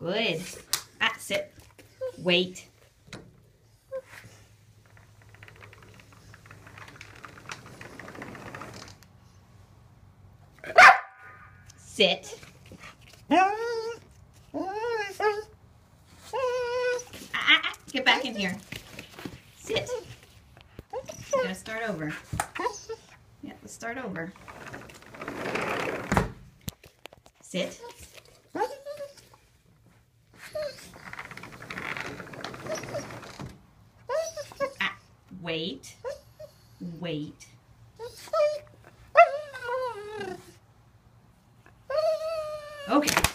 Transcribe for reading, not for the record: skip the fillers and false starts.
Good. Ah, sit. Wait. Sit. Get back in here. Sit. We're gonna start over. Yeah, let's start over. Sit. Wait. Wait. Okay.